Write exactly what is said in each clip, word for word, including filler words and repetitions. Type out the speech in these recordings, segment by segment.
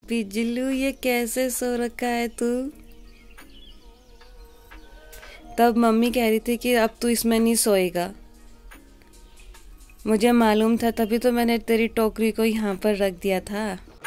बिजलू ये कैसे सो रखा है तू? तब मम्मी कह रही थी कि अब तू इसमें नहीं सोएगा। मुझे मालूम था, तभी तो मैंने तेरी टोकरी को यहाँ पर रख दिया था।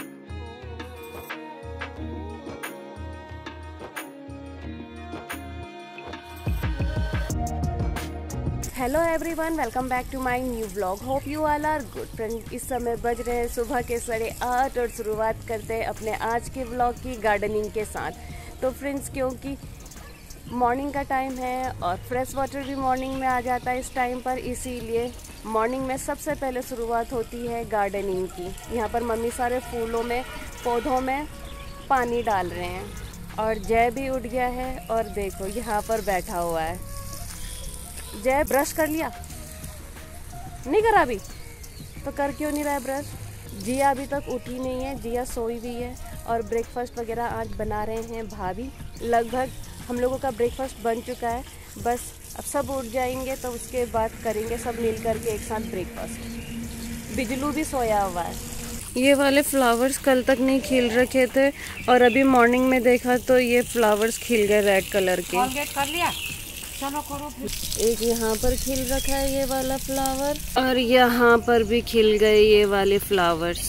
Hello everyone, welcome back to my new vlog. Hope you all are good friend. इस समय बज रहे हैं सुबह के साढ़े आठ और शुरुआत करते हैं अपने आज के व्लॉग की गार्डनिंग के साथ। तो फ्रेंड्स, क्योंकि मॉर्निंग का टाइम है और फ्रेश वाटर भी मॉर्निंग में आ जाता है इस टाइम पर, इसीलिए मॉर्निंग में सबसे पहले शुरुआत होती है गार्डनिंग की। यहाँ पर मम्मी सारे फूलों में, पौधों में पानी डाल रहे हैं और जय भी उठ गया है और देखो यहाँ पर बैठा हुआ है। जय, ब्रश कर लिया? नहीं करा अभी? तो कर क्यों नहीं रहा है ब्रश? जिया अभी तक उठी नहीं है, जिया सोई हुई है और ब्रेकफास्ट वगैरह आज बना रहे हैं भाभी। लगभग हम लोगों का ब्रेकफास्ट बन चुका है, बस अब सब उठ जाएंगे तो उसके बाद करेंगे सब मिल करके एक साथ ब्रेकफास्ट। बिजलू भी सोया हुआ है। ये वाले फ्लावर्स कल तक नहीं खिल रखे थे और अभी मॉर्निंग में देखा तो ये फ्लावर्स खिल गए रेड कलर के। कर लिया? चलो करो फिर। एक यहाँ पर खिल रखा है ये वाला फ्लावर और यहाँ पर भी खिल गए ये वाले फ्लावर्स।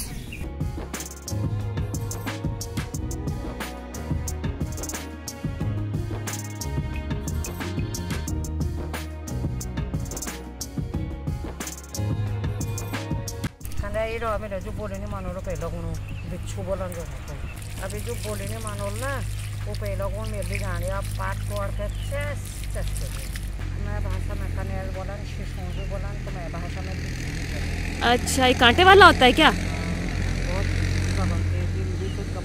खाना ये रहा मेरा जो बोले नहीं मानो रो पहले कौन बिच्छू बोलन जो अभी जो बोले नहीं मानो ना वो पहले कौन मेरे भी जाने आप पाठ तोड़ पे चेस चेस मैं भाषा में कनेल बोला शिशोंगी बोला तो मैं भाषा में। अच्छा, ये कांटे वाला होता है क्या? बहुत कम तेजी भी तो कम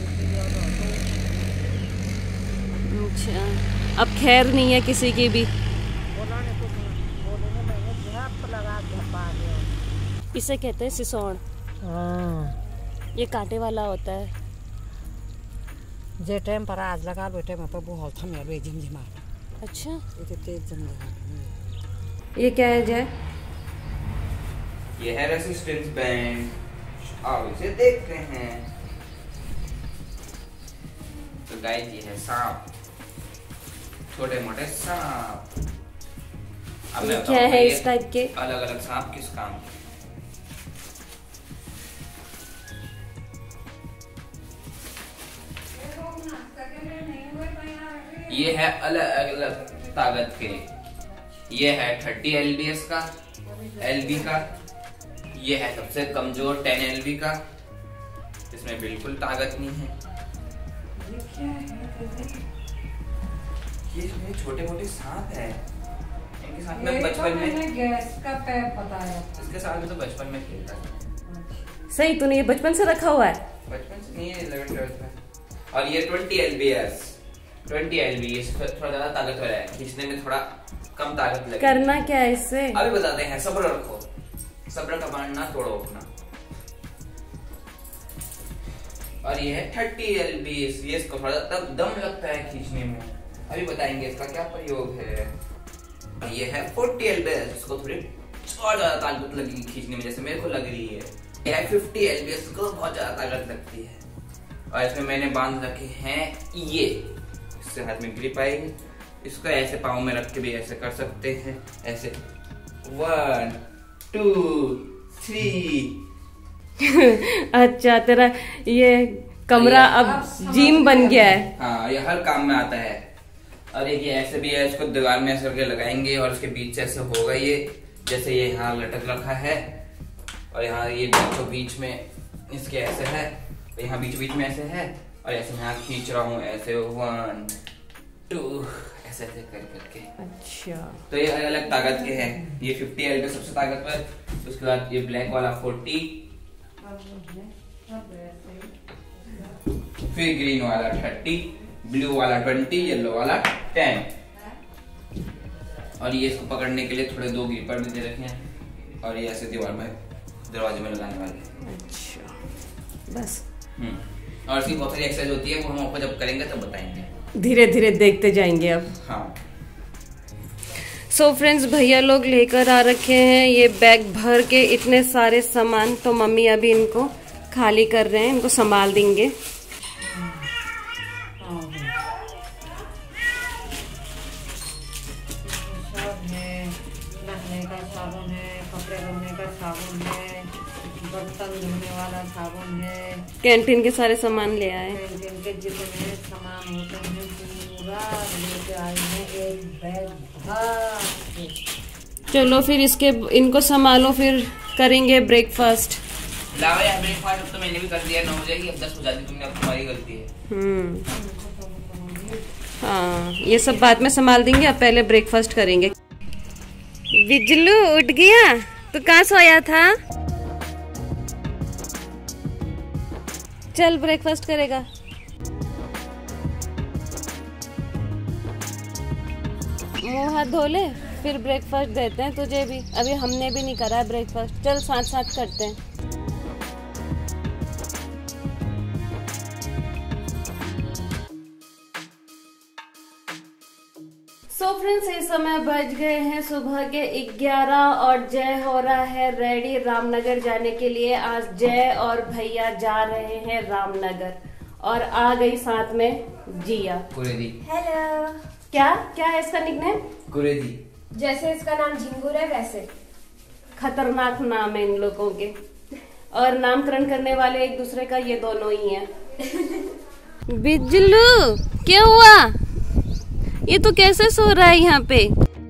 अच्छा, अब खैर नहीं है किसी की भी। बोला नहीं तो बोले नहीं मैंने झप लगा झपा दिया। इसे कहते हैं सिसोन। हाँ, ये कांटे वाला होता है। जे टाइम पर आज लगा लो टाइम पर वो था मेरे जिम जिमा। अच्छा, ये तेज जम लगा। ये क्या है जय? ये है रेसिस्टेंस बैंड। आओ इसे देखते हैं। तो गाइस ये है सांप, छोटे मोटे सांप। अब ये क्या है इस टाइप के? अलग अलग सांप किस काम के? ये है अलग अलग ताकत के। ये है थर्टी एल बी एस का, एल बी का। ये है सबसे कमजोर टेन एल बी का, इसमें बिल्कुल ताकत नहीं है। ये छोटे मोटे सांप है, इनके साथ में बचपन में गैस का पैप पता है। इसके साथ में तो बचपन में खेलता था। सही, तूने ये बचपन से रखा हुआ है? बचपन से नहीं है, इलेवन ट्वेल्थ में। और ये twenty L B S, twenty L B S थोड़ा ज्यादा ताकतवर है, खींचने में थोड़ा कम ताकत लगेगी। करना क्या है इससे? अभी बताते हैं। सब्र रखो, सब्र का बांध ना तोड़ो अपना। और ये है थर्टी एल बी एस, ये इसको थोड़ा तब दम लगता है खींचने में। अभी बताएंगे इसका क्या प्रयोग है। और ये है फोर्टी एल बी एस, इसको थोड़ी और ज्यादा ताकत लगेगी खींचने में, जैसे मेरे को लग रही है। ये है फिफ्टी एल बी एस, इसको बहुत ज्यादा ताकत लगती है। और इसमें मैंने बांध रखे हैं ये, इससे हाथ में ग्रिप आएगी। इसको ऐसे पाँव में रख के भी ऐसे कर सकते हैं, ऐसे वन टू थ्री। अच्छा, तेरा ये कमरा अब जिम बन गया है। हाँ, ये हर काम में आता है। और एक ये ऐसे भी है, इसको दीवार में ऐसे करके लगाएंगे और इसके बीच से ऐसे होगा ये, जैसे ये यहाँ लटक रखा है और यहाँ ये बीचों बीच में इसके ऐसे है, यहाँ बीच बीच में ऐसे है और ऐसे यहाँ खींच रहा हूँ ऐसे वन टू ऐसे ऐसे कर करके। अच्छा, तो ये अलग अलग ताकत के हैं। ये फिफ्टी एल पे सबसे ताकतवर, उसके बाद ये ब्लैक वाला फोर्टी, फिर ग्रीन वाला थर्टी, ब्लू वाला ट्वेंटी, येलो वाला टेन। और ये इसको पकड़ने के लिए थोड़े दो ग्रिपर भी दे रखे हैं और ये ऐसे दीवार में दरवाजे में लगाने वाले। अच्छा, बस। हम्म और इसकी बहुत सारी एक्सरसाइज होती है, वो हम आपको जब करेंगे तब बताएंगे, धीरे धीरे देखते जाएंगे अब। हाँ। सो so फ्रेंड्स, भैया लोग लेकर आ रखे हैं ये बैग भर के इतने सारे सामान। तो मम्मी अभी इनको खाली कर रहे हैं, इनको संभाल देंगे। साबुन है, कपड़े धोने का साबुन है, बर्तन धोने वाला साबुन है। कैंटीन के सारे सामान ले आए। कैंटीन के जितने सामान होते हैं पूरा लेके आए हैं एक बैग भर। चलो फिर इसके इनको संभालो, फिर करेंगे ब्रेकफास्ट। लाओ यार ब्रेकफास्ट, अब तो मैंने भी कर दिया नौ बजे की, अब दस बजा दी तुमने, अब तुम्हारी गलती है। हम्म हाँ, ये सब बाद में संभाल देंगे, अब पहले ब्रेकफास्ट करेंगे। बिजलू उठ गया? तो कहाँ सोया था? चल ब्रेकफास्ट करेगा। मुंह हाथ धो ले, फिर ब्रेकफास्ट देते हैं तुझे भी। अभी हमने भी नहीं करा है ब्रेकफास्ट, चल साथ साथ करते हैं। सो फ्रेंड्स, इस समय बज गए हैं सुबह के ग्यारह और जय हो रहा है रेडी रामनगर जाने के लिए। आज जय और भैया जा रहे हैं रामनगर और आ गई साथ में जिया। कुरेदी। हेलो। क्या क्या है इसका निकनेम? कुरेदी। जैसे इसका नाम झिंगुर है वैसे खतरनाक नाम है इन लोगों के, और नामकरण करने वाले एक दूसरे का ये दोनों ही हैं। बिजलू क्या हुआ? ये तो कैसे सो रहा है यहाँ पे?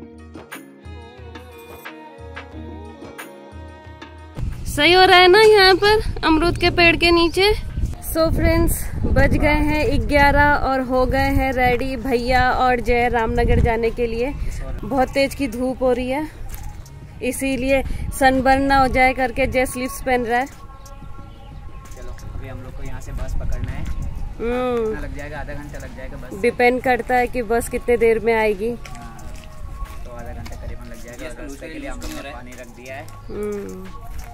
सही हो रहा है ना यहाँ पर अमरूद के पेड़ के नीचे। सो फ्रेंड्स, बज गए हैं ग्यारह और हो गए हैं रेडी भैया और जय रामनगर जाने के लिए। बहुत तेज की धूप हो रही है, इसीलिए सनबर्न ना हो जाए करके जय स्लीव्स पहन रहा है। चलो अभी हम लोग को यहाँ से बस पकड़ना है। हम्म लग जाएगा, आधा घंटा लग जाएगा बस। डिपेंड करता है कि बस कितने देर में आएगी। हाँ, तो आधा घंटा करीबन लग जाएगा। और उसके लिए हम लोग ने पानी रख दिया है। हम्म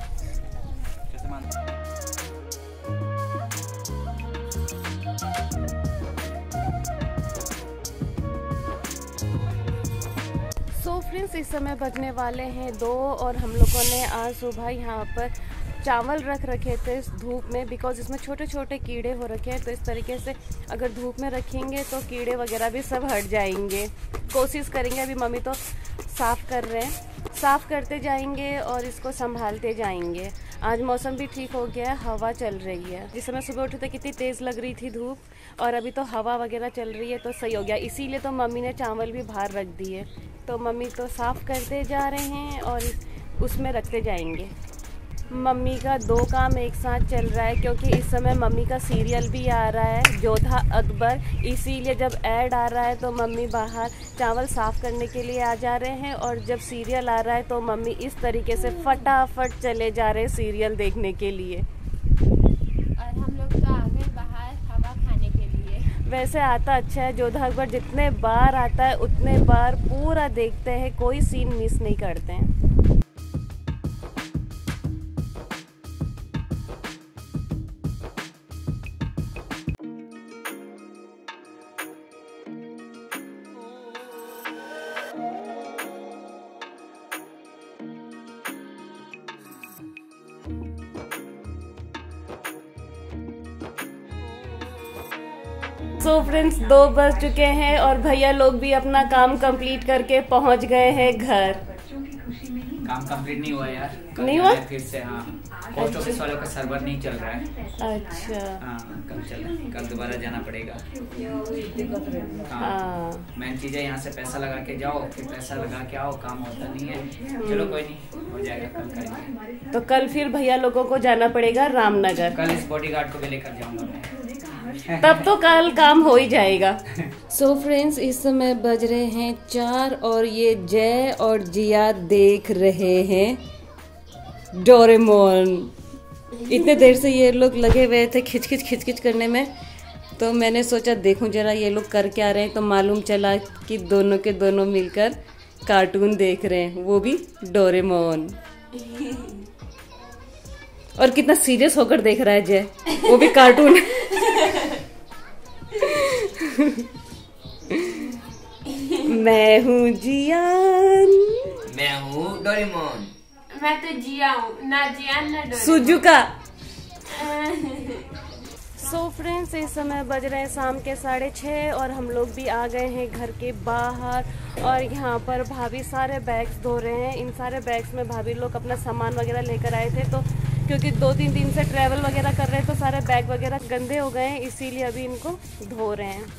सो फ्रेंड्स, इस समय बजने वाले हैं दो और हम लोगों ने आज सुबह यहाँ पर चावल रख रखे थे इस धूप में, बिकॉज इसमें छोटे छोटे कीड़े हो रखे हैं। तो इस तरीके से अगर धूप में रखेंगे तो कीड़े वगैरह भी सब हट जाएंगे। कोशिश करेंगे, अभी मम्मी तो साफ़ कर रहे हैं, साफ़ करते जाएंगे और इसको संभालते जाएंगे। आज मौसम भी ठीक हो गया है, हवा चल रही है। जिस समय सुबह उठे थे कितनी तेज़ लग रही थी धूप, और अभी तो हवा वगैरह चल रही है तो सही हो गया। इसीलिए तो मम्मी ने चावल भी बाहर रख दिए। तो मम्मी तो साफ़ करते जा रहे हैं और उसमें रखते जाएंगे। मम्मी का दो काम एक साथ चल रहा है, क्योंकि इस समय मम्मी का सीरियल भी आ रहा है जोधा अकबर। इसीलिए जब ऐड आ रहा है तो मम्मी बाहर चावल साफ़ करने के लिए आ जा रहे हैं, और जब सीरियल आ रहा है तो मम्मी इस तरीके से फटाफट चले जा रहे हैं सीरियल देखने के लिए। और हम लोग तो आ गए बाहर हवा खाने के लिए। वैसे आता अच्छा है जोधा अकबर, जितने बार आता है उतने बार पूरा देखते हैं, कोई सीन मिस नहीं करते हैं। सो फ्रेंड्स, दो बज चुके हैं और भैया लोग भी अपना काम कंप्लीट करके पहुंच गए हैं घर। काम कंप्लीट नहीं हुआ यार, कल नहीं जाना हुआ? है फिर से। हाँ, पोस्ट ऑफिस वालों का सर्वर नहीं चल रहा है। अच्छा। हाँ, कल चल कल दोबारा जाना पड़ेगा। हाँ, हाँ, मेन चीज है यहाँ से पैसा लगा के जाओ, फिर पैसा लगा के आओ, काम होता नहीं है। चलो कोई नहीं, हो जाएगा, कल करेंगे। तो कल फिर भैया लोगों को जाना पड़ेगा रामनगर। कल इस बॉडीगार्ड को भी लेकर जाऊंगा मैं। तब तो कल काम हो ही जाएगा। सो so फ्रेंड्स, इस समय बज रहे हैं चार और ये जय और जिया देख रहे हैं डोरेमोन। इतने देर से ये लोग लगे हुए थे खिच खिच खिच खिच करने में, तो मैंने सोचा देखूं जरा ये लोग कर क्या रहे हैं। तो मालूम चला कि दोनों के दोनों मिलकर कार्टून देख रहे हैं, वो भी डोरेमोन। और कितना सीरियस होकर देख रहा है जय, वो भी कार्टून। मैं हूँ जियान। मैं हूँ डोरेमोन। मैं तो जिया हूँ, ना जियान ना डोरेमोन। सुजुका। सो फ्रेंड्स, इस समय बज रहे हैं शाम के साढ़े छः और हम लोग भी आ गए हैं घर के बाहर। और यहाँ पर भाभी सारे बैग्स धो रहे हैं। इन सारे बैग्स में भाभी लोग अपना सामान वगैरह लेकर आए थे, तो क्योंकि दो तीन दिन से ट्रैवल वगैरह कर रहे हैं तो सारे बैग वगैरह गंदे हो गए हैं, इसीलिए अभी इनको धो रहे हैं।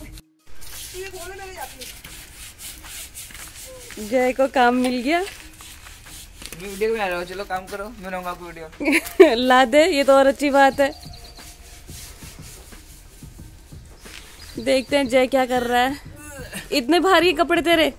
जय को काम मिल गया। वीडियो बना रहे हो, चलो काम करो, मैं बनाऊंगा आपको वीडियो। ला दे, ये तो और अच्छी बात है। देखते हैं जय क्या कर रहा है। इतने भारी कपड़े तेरे।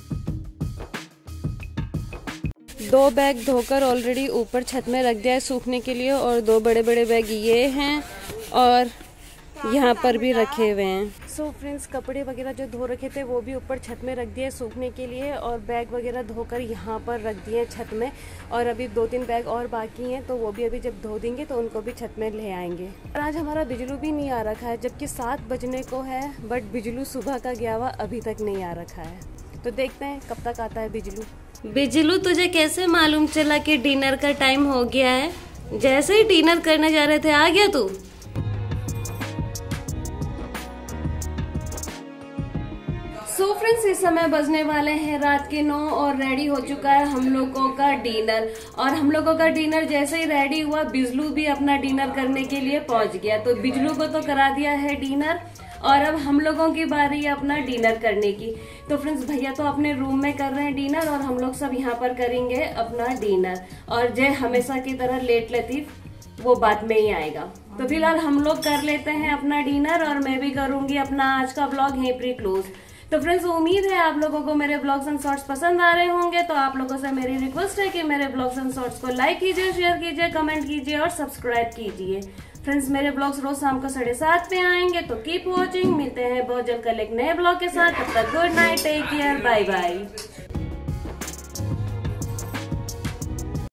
दो बैग धोकर ऑलरेडी ऊपर छत में रख दिया है सूखने के लिए, और दो बड़े बड़े बैग ये हैं और यहाँ पर भी रखे हुए हैं। सो फ्रेंड्स, कपड़े वगैरह जो धो रखे थे वो भी ऊपर छत में रख दिए सूखने के लिए, और बैग वगैरह धोकर यहाँ पर रख दिए छत में। और अभी दो तीन बैग और बाकी हैं, तो वो भी अभी जब धो देंगे तो उनको भी छत में ले आएंगे। और आज हमारा बिजलू भी नहीं आ रखा है, जबकि सात बजने को है, बट बिजलू सुबह का गया हुआ अभी तक नहीं आ रखा है। तो देखते हैं कब तक आता है बिजलू। बिजलू, तुझे कैसे मालूम चला कि डिनर का टाइम हो गया है? जैसे ही डिनर करने जा रहे थे आ गया तू। सो फ्रेंड्स, इस समय बजने वाले हैं रात के नौ और रेडी हो चुका है हम लोगों का डिनर। और हम लोगों का डिनर जैसे ही रेडी हुआ, बिजलू भी अपना डिनर करने के लिए पहुंच गया। तो बिजलू को तो करा दिया है डिनर, और अब हम लोगों की बारी है अपना डिनर करने की। तो फ्रेंड्स, भैया तो अपने रूम में कर रहे हैं डिनर, और हम लोग सब यहाँ पर करेंगे अपना डिनर। और जय हमेशा की तरह लेट लतीफ वो बाद में ही आएगा। तो फिलहाल हम लोग कर लेते हैं अपना डिनर, और मैं भी करूंगी अपना आज का व्लॉग यहीं पर क्लोज। तो फ्रेंड्स, उम्मीद है आप लोगों को मेरे ब्लॉग्स एंड शॉर्ट्स पसंद आ रहे होंगे। तो आप लोगों से मेरी रिक्वेस्ट है कि मेरे ब्लॉग्स एंड शॉर्ट्स को लाइक कीजिए, शेयर कीजिए, कमेंट कीजिए और सब्सक्राइब कीजिए। फ्रेंड्स, मेरे ब्लॉग्स रोज शाम को साढ़े सात पे आएंगे, तो कीप वॉचिंग। मिलते हैं बहुत जल्द कल एक नए ब्लॉग के साथ। तब तक good night, take care, bye bye.